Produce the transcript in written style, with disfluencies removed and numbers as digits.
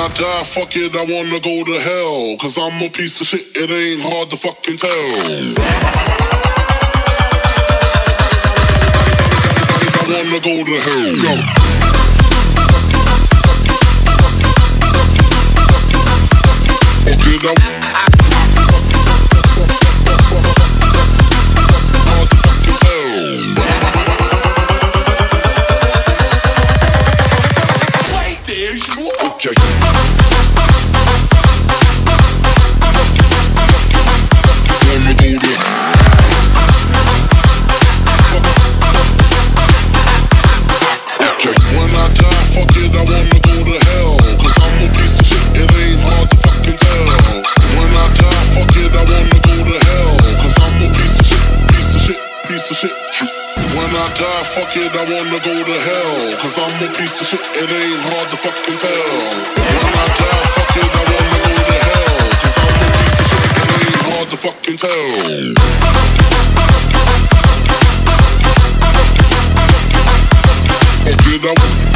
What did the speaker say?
I die, fuck it, I wanna go to hell. Cause I'm a piece of shit, it ain't hard to fucking tell. I wanna go to hell. Go. Okay, now. Hard to fucking tell. Wait, there's more. Okay. When I die, fuck it, I wanna go to hell. Cause I'm a piece of shit, it ain't hard to fucking tell. When I die, fuck it, I wanna go to hell. Cause I'm a piece of shit, piece of shit, piece of shit. When I die, fuck it, I wanna go to hell. Cause I'm a piece of shit, it ain't hard to fucking tell. When I die, fuck it, I wanna go to hell. Cause I'm a piece of shit, it ain't hard to fucking tell. Did I